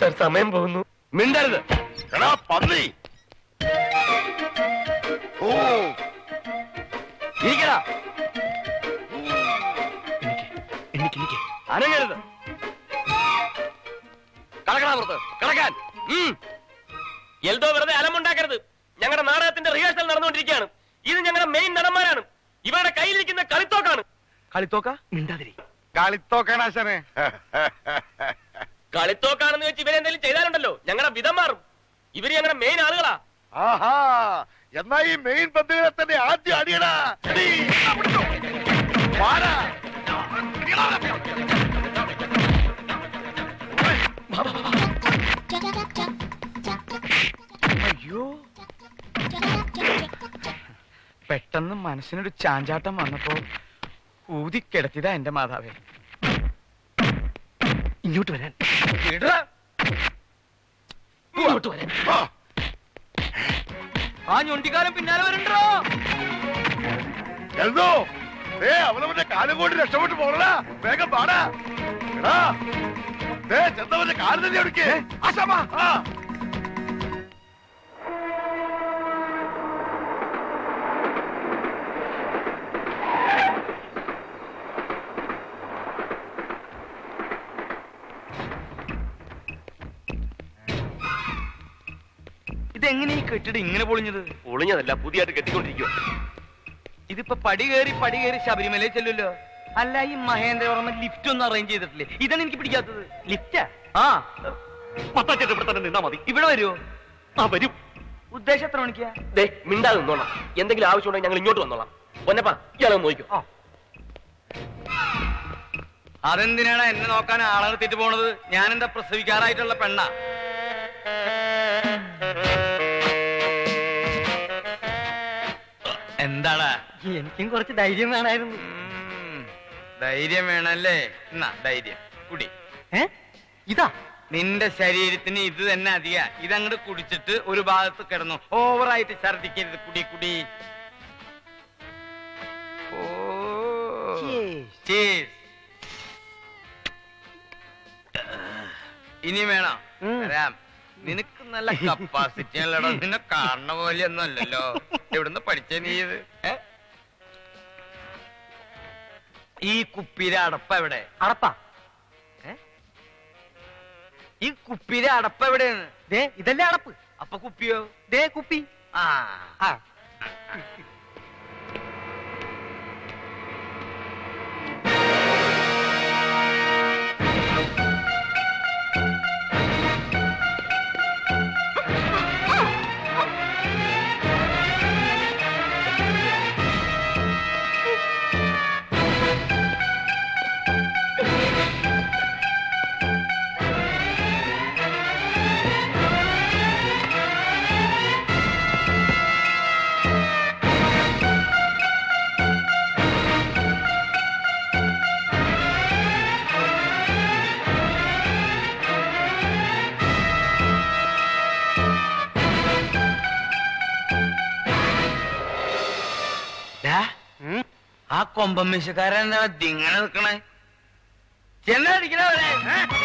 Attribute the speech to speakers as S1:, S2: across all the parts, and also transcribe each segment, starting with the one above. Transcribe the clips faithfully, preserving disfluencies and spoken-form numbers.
S1: Sir സമയം പോകുന്നു.
S2: മിണ്ടരുത്. എടാ പന്നി. ഓ ഇരിക്കടാ.
S1: എനിക്ക് എനിക്ക്
S2: അനങ്ങരുത്. കടക്കടാ പുറത്ത്. കടക്കാൻ.
S1: എൽദോ വെറുതെ അലമുണ്ടാക്കരുത്. ഞങ്ങളുടെ നാടകത്തിന്റെ റിഹേഴ്സൽ നടന്നുകൊണ്ടിരിക്കുകയാണ്. ഇത് ഞങ്ങളുടെ മെയിൻ നടന്മാരാണ്. ഇവരുടെ കയ്യിലിരിക്കുന്ന കളിത്തോക്കാണ്.
S2: കളിത്തോക്ക
S1: മിണ്ടാതിരി.
S2: കളിത്തോക്കാണാശനെ.
S1: കളിത്തോക്കാണെന്ന് വെച്ച് ഇവരെന്തെങ്കിലും ചെയ്താലുണ്ടല്ലോ ഞങ്ങളുടെ വിധം മാറും. ഇവര് ഞങ്ങളുടെ മെയിൻ ആളുകളാ.
S2: ആഹാ, എന്നാ ഈ മെയിൻ ബന്ധുക്കളെ തന്നെ ആദ്യം അടിയടാ.
S3: അയ്യോ, പെട്ടെന്ന് മനസ്സിനൊരു ചാഞ്ചാട്ടം വന്നപ്പോ ഊതിക്കിടത്തിയതാ എന്റെ മാതാവേ.
S1: ഇങ്ങോട്ട് വരാൻ.
S3: ഇങ്ങോട്ട് വരാൻ. ആ ഞൊണ്ടിക്കാരൻ പിന്നാലെ വരണ്ടോ?
S2: എന്തോ അവനവന്റെ കാലം കൊണ്ട് രക്ഷപ്പെട്ടു പോകണ. വേഗം പാടാ. ചെന്നവന്റെ കാല് തന്നെ എടുക്കേ. ആശാമാ.
S3: ഇതെങ്ങനെ ഈ കെട്ടിടം ഇങ്ങനെ പൊളിഞ്ഞത്?
S1: പൊളിഞ്ഞതല്ല, പുതിയതായിട്ട് കെട്ടിക്കൊണ്ടിരിക്കുക.
S3: ഇതിപ്പോ പടി കയറി പടി കയറി ശബരിമലയിൽ ചെല്ലുമല്ലോ. അല്ല, ഈ മഹേന്ദ്രവർമ്മ ലിഫ്റ്റ് ഒന്നും അറേഞ്ച് ചെയ്തിട്ടില്ലേ? ഇതാണ് എനിക്ക് പിടിക്കാത്തത്. ലിഫ്റ്റാ? ആ,
S1: മത്താച്ചേട്ട് ഇവിടെ തന്നെ നിന്നാ മതി.
S3: ഇവിടെ വരുമോ?
S1: ആ വരും.
S3: ഉദ്ദേശം എത്ര മണിക്കാ?
S1: ദേ മിണ്ടാതെ നിന്നോളാം. എന്തെങ്കിലും ആവശ്യമുണ്ടെങ്കിൽ ഞങ്ങൾ ഇങ്ങോട്ട് വന്നോളാം. പൊന്നപ്പാ, ഇയാളെ നോക്കിക്കോ.
S3: അതെന്തിനാണ് എന്നെ നോക്കാൻ ആളെ നിർത്തിട്ട് പോണത്? ഞാനെന്താ പ്രസവിക്കാറായിട്ടുള്ള പെണ്ണാ? എന്താടാ?
S4: എനിക്കും കുറച്ച് ധൈര്യം വേണമായിരുന്നു.
S3: ധൈര്യം വേണല്ലേ? എന്നാ ധൈര്യം കുടി.
S4: ഏ ഇതാ
S3: നിന്റെ ശരീരത്തിന് ഇത് തന്നെ അധിക. ഇതങ്ങോട്ട് കുടിച്ചിട്ട് ഒരു ഭാഗത്ത് കിടന്നു. ഓവറായിട്ട് ഛർദിക്കരുത്. കുടി കുടി. ഓ ഇനി വേണം വരാം. നിനക്ക് നല്ല കപ്പാസിറ്റി അല്ലടോ. നിന്നെ കാണുന്ന പോലെയൊന്നും അല്ലല്ലോ. എവിടുന്ന് പഠിച്ച നീ ഇത്? ഈ കുപ്പിയിലെ അടപ്പ എവിടെ?
S4: അടപ്പാ?
S3: ഈ കുപ്പിയിലെ അടപ്പ എവിടെയാണ്?
S4: ദേ ഇതല്ലേ അടപ്പ്.
S3: അപ്പൊ കുപ്പിയോ?
S4: ദേ കുപ്പി.
S3: ആ
S4: ആ
S3: ആ കൊമ്പമ്മീശക്കാരൻ എന്താ ഇങ്ങനെ നിൽക്കണേ? ചെന്നടിക്കണവരെ.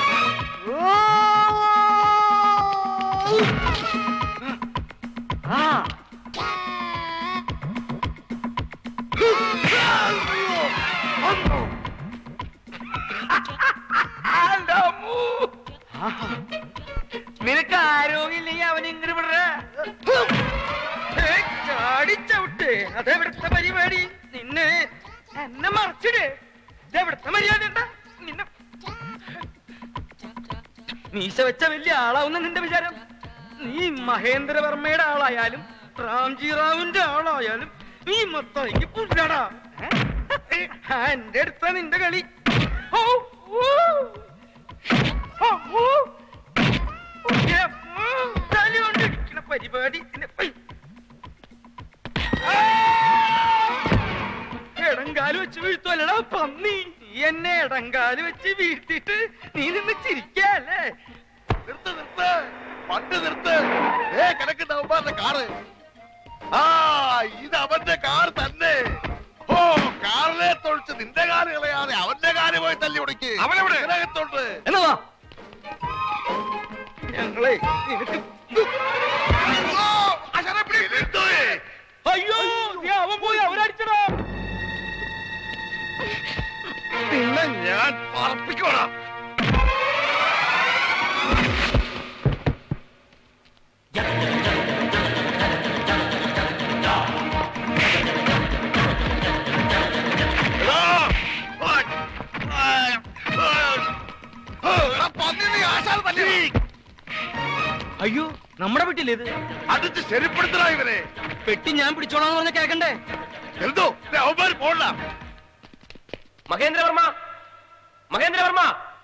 S3: നിനക്ക് ആരോഗ്യമില്ലെങ്കിൽ അവനിങ്ങനെ വിടറ. ചാടിച്ചവിട്ട്. അതെവിടുത്തെ പരിപാടി? നിന്നെ എന്നെ മറിച്ചിട്. ഇതെവിടുത്തെ മര്യാദ? നിന്നെ മീശ വെച്ച വലിയ ആളാവുന്ന നിന്റെ വിചാരം? നീ മഹേന്ദ്രവർമ്മയുടെ ആളായാലും റാംജി റാവുന്റെ ആളായാലും നീ മൊത്തം എനിക്ക് പുല്ലാടാ. എന്റെ അടുത്ത നിന്റെ കളി. തലകൊണ്ടിരിക്കണ പരിപാടി. എടങ്കാല് വെച്ച് വീഴ്ത്തുവല്ലടാ പന്നി. നീ എന്നെ എടങ്കാല് വെച്ച് വീഴ്ത്തിട്ട് നീ നിന്ന് ചിരിക്കല്ലേ?
S2: നിർത്ത് നിർത്ത്. പണ്ട് നിർത്ത്. കിടക്കുന്ന അവന്മാരുടെ കാറ്. ആ ഇത് അവന്റെ കാർ തന്നെ. ഓ കാറിനെ തൊഴിച്ച് നിന്റെ കാല് കളയാതെ അവന്റെ കാല് പോയി തല്ലി ഉടക്കി. അവനെവിടെ? ഇതിനകത്തോട്ട്.
S4: എന്നതാ
S2: പറപ്പിക്കോടാ.
S3: അയ്യോ നമ്മുടെ പെട്ടില്ലേ ഇത്?
S2: അടിച്ച് ശരിപ്പെടുത്തണ ഇവരെ.
S3: പെട്ടി ഞാൻ പിടിച്ചോളാന്ന് പറഞ്ഞ കേക്കണ്ടേ?
S2: എന്തോ അവന്മാര് പോണ്ട.
S1: മഹേന്ദ്രവർമ്മ, മഹേന്ദ്രവർമ്മ,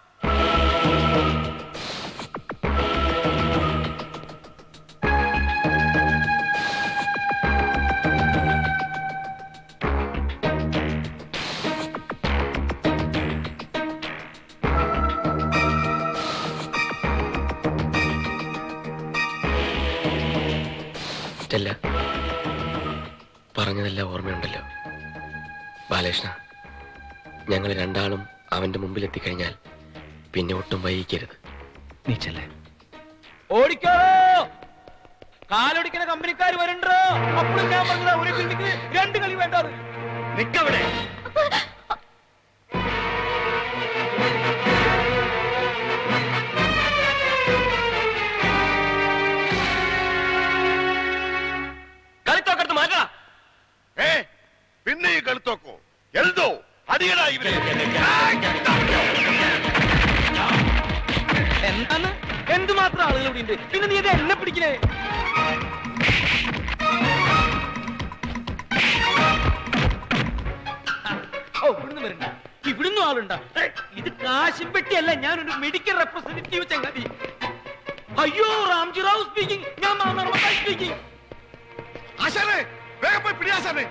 S1: സ്റ്റെല്ല, പറഞ്ഞതെല്ലാം ഓർമ്മയുണ്ടല്ലോ. ബാലകൃഷ്ണ, ഞങ്ങൾ രണ്ടാളും അവന്റെ മുമ്പിൽ എത്തിക്കഴിഞ്ഞാൽ പിന്നെ ഒട്ടും വൈകിക്കരുത്. നീ ചെല്ലേ.
S3: ഓടിക്കോ, കാലൊടിക്കുന്ന കമ്പനിക്കാർ വരണ്ടോ? അപ്പോഴും ഞാൻ പറഞ്ഞതാ, ഒരു ബിൽഡിംഗ് രണ്ട് കളി വേണ്ടത്.
S2: നിക്കവിടെ.
S1: കളിത്തോക്കടുത്ത് മാറ്റാ.
S2: ഏ പിന്നെ ഈ കളിത്തോക്കോ? എന്തോ അടിയടാ ഇവരെ.
S3: എന്താണ്? എന്തുമാത്രം ആളുകൾ ഇവിടെ ഉണ്ട്, പിന്നെ നീ ഇത് എന്നെ പിടിക്കണേ? ഓ, ഇവിടുന്ന് വരണ്ട, ഇവിടുന്ന് ആളുണ്ട. ഇത് കാശും പെട്ടിയല്ല, ഞാനൊരു മെഡിക്കൽ റെപ്രസെന്റേറ്റീവ് ചങ്ങാതി. അയ്യോ, റാംജി റാവു സ്പീക്കിംഗ്. ഞാൻ മാമർമത്തായി സ്പീക്കിംഗ്.
S2: ആശാനെ, വേഗം പോയി പിടിയാശാനെ.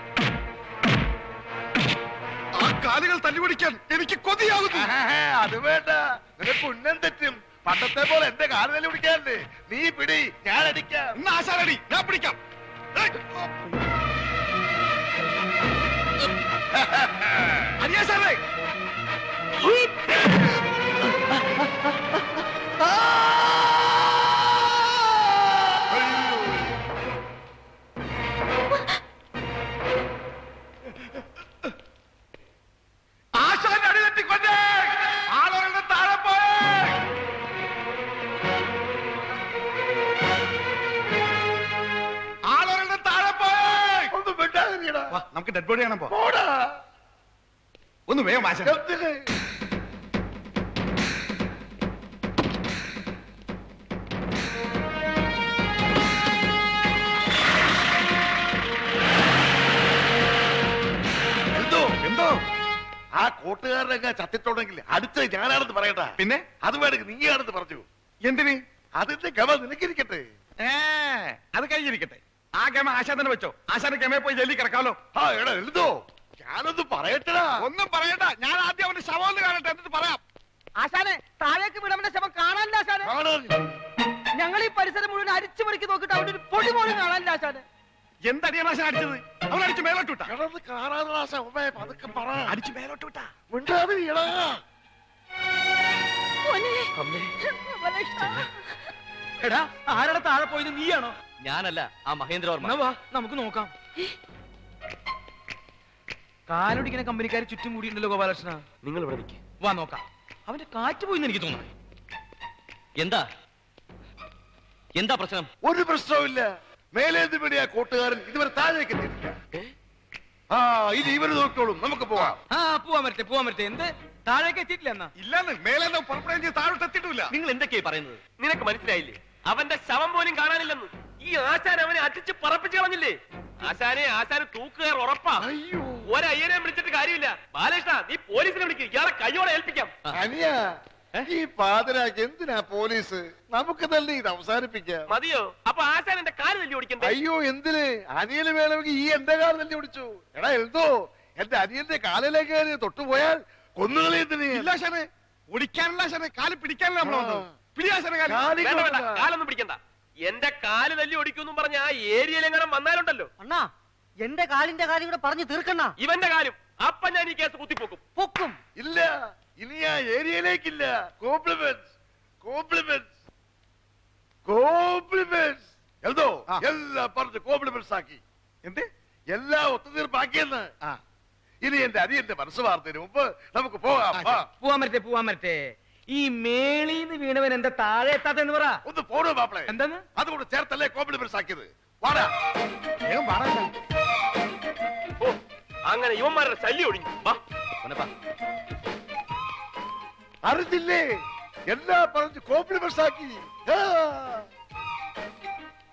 S2: ആ കാലുകൾ തല്ലിപിടിക്കാൻ എനിക്ക് കൊതിയാകുന്നു. അത് വേണ്ട, നിനക്ക് ഉന്നം തെറ്റും. പണ്ടത്തെ പോലെ എന്റെ കാല് തല്ലി പിടിക്കാറുണ്ട്. നീ പിടി, ഞാൻ അടിക്കാം. ഇന്ന് ആശാനടി, ഞാൻ പിടിക്കാം. അടിയാശാനെ. ആശാന്റെ അടി തെറ്റിക്കൊണ്ടേ ആളുകളുടെ താഴെ പോയേ. ആളുകളുടെ താഴെ പോയേ. ഒന്നും വിടാതിരിക്കടാ. നമുക്ക് ഡെഡ് ബോഡി കാണാൻ പോടാ. ഒന്ന് വേഗം ആശാൻ. എന്തോ എന്തോ ആ കൂട്ടുകാരനൊക്കെ ചത്തിട്ടുണ്ടെങ്കിൽ അടുത്ത ഞാനാണെന്ന് പറയട്ടാ. പിന്നെ അത് വേണമെങ്കിൽ നീയാണെന്ന് പറഞ്ഞു. എന്തിന്? അതിന്റെ ഗമ നിനക്കിരിക്കട്ടെ. ഏ അത് കഴിഞ്ഞിരിക്കട്ടെ. ആ ഗമ ആശാൻ തന്നെ വെച്ചോ. ആശാന്റെ ഗമയെ പോയി ജയിലിൽ കിടക്കാമല്ലോ. ആ എടാ എഴുതോ, ഞാനൊന്നും പറയട്ടടാ. ഒന്നും പറയണ്ട, ഞാൻ ആദ്യം അവന്റെ ശവം ഒന്ന് കാണട്ടെ, എന്നിട്ട് പറയാം.
S4: ആശാനെ, താഴേക്ക് വിടവന്റെ ശവം കാണാനില്ല ആശാനെ. ഞങ്ങൾ ഈ പരിസരം മുഴുവൻ അരിച്ചു പെറുക്കി നോക്കിട്ട് അവിടെ ഒരു പൊടി പോലും കാണാനില്ല ആശാനെ.
S2: എന്തടിയാണ് ആശാൻ അടിച്ചത്? അവൻ അടിച്ച് മേലോട്ട് വിട്ടാ. പതുക്കെ പറ. അടിച്ച് മേലോട്ട് വിട്ടാ. മിണ്ടാതിരിക്കടാ.
S3: എടാ, ആരുടെ താഴെ പോയത്? നീയാണോ?
S1: ഞാനല്ല, ആ മഹേന്ദ്രവർമ്മ.
S3: വാ, നമുക്ക് നോക്കാം. കാലൊടിക്കുന്ന കമ്പനിക്കാർ ചുറ്റും കൂടിയുണ്ടല്ലോ ഗോപാലകൃഷ്ണ.
S1: നിങ്ങൾ ഇവിടെ നിൽക്ക്.
S3: വാ നോക്കാം. അവന്റെ കാറ്റ് പോയിന്ന് എനിക്ക് തോന്നുന്നു.
S1: എന്താ എന്താ പ്രശ്നം?
S2: ഒരു പ്രശ്നവുമില്ല. മേലേന്ത് പിടിയാ കൂട്ടുകാരൻ ഇതുവരെ താഴേക്ക് എത്തിയിട്ടില്ല. ആ ഇത് ഇവര് നോക്കിക്കോളും, നമുക്ക് പോവാം.
S3: ആ പോവാൻ പറ്റേ, പോവാൻ പറ്റേ. എന്ത് താഴേക്ക് എത്തിയിട്ടില്ല എന്നാ?
S2: ഇല്ലെന്ന് മേലേന്ന് പുറപ്പെടുകയും ചെയ്ത് താഴോട്ട് എത്തിയിട്ടില്ല.
S1: നിങ്ങൾ എന്തൊക്കെയാ പറയുന്നത്? നിനക്ക് മനസ്സിലായില്ലേ? അവന്റെ ശവം പോലും കാണാനില്ലെന്ന്. ഈ ആശാൻ അവനെ അടിച്ച് പറപ്പിച്ച് കളഞ്ഞില്ലേ? ആശാനെ ആശാന് തൂക്കുകാർ ഉറപ്പാ.
S2: അയ്യോ,
S1: ഒരയ്യനെ വിളിച്ചിട്ട് കാര്യമില്ല. ബാലകൃഷ്ണ, നീ പോലീസിനെ വിളിക്കുക. ഇയാളെ കയ്യോടെ ഏൽപ്പിക്കാം.
S2: അനിയ ഈ പാതിരാക്ക് എന്തിനാ പോലീസ്? നമുക്ക് തന്നെ ഇത് അവസാനിപ്പിക്കാം.
S1: മതിയോ? അപ്പൊ ആശാൻ എന്റെ കാല് തല്ലി ഓടിക്കണ്ടേ?
S2: അയ്യോ എന്തിന്? അനിയന് വേണമെങ്കിൽ ഈ എന്റെ കാല് തല്ലി ഓടിച്ചു. എടാ എഴുതോ, എന്റെ അനിയന്റെ കാലിലേക്ക് തൊട്ടുപോയാൽ കൊന്നുകളി. എന്തിന്? ഇല്ല ശനെ, ഓടിക്കാനുള്ള ശനെ, കാല് പിടിക്കാനുള്ള നമ്മൾ വന്നത്. പിടിയാശനെ
S1: വേണ്ട വേണ്ട, കാലൊന്നും പിടിക്കണ്ട. എന്റെ കാല് തല്ലി ഓടിക്കും പറഞ്ഞ ആ ഏരിയയിലെങ്ങനെ വന്നാലുണ്ടല്ലോ.
S4: അണ്ണാ, എന്റെ കാലിന്റെ കാര്യം കൂടെ പറഞ്ഞു തീർക്കണ്ണ.
S1: ഇവന്റെ കാര്യം അപ്പൊ ഞാൻ ഈ കേസ് കുത്തിപ്പോക്കും.
S4: പൊക്കും.
S2: ഇല്ല, ഇനി ആ ഏരിയയിലേക്കില്ല. കോംപ്ലിമെന്റ്സ് കോംപ്ലിമെന്റ്സ് കോംപ്ലിമെന്റ്സ് എന്തോ എല്ലാം പറഞ്ഞ് കോംപ്ലിമെന്റ്സ് ആക്കി. എന്ത്? എല്ലാം ഒത്തുതീർപ്പാക്കിയെന്ന്. ഇനി എന്റെ അരിയന്റെ മനസ്സ് വാർത്തതിന് മുമ്പ് നമുക്ക് പോകാം വാ.
S3: പോവാൻ പറ്റേ പോവാൻ പറ്റേ ഈ മേളീന്ന് വീണവൻ എന്താ താഴെ എത്താത്തെന്ന് പറ.
S2: ഒന്ന് പോടോ മാപ്പിളെ.
S3: എന്താന്ന്?
S2: അതുകൊണ്ട് ചേർത്തല്ലേ കോംപ്ലിമെന്റ്സ് ആക്കിയത്. വാടാ വേഗം വാടാ.
S1: ഓ അങ്ങനെ ഇവന്മാരുടെ ശല്യം ഒഴിഞ്ഞു. വാ
S2: അറിഞ്ഞില്ലേ എല്ലാ പറഞ്ഞ് കോംപ്ലിമെന്റ്സ് ആക്കി. ആ.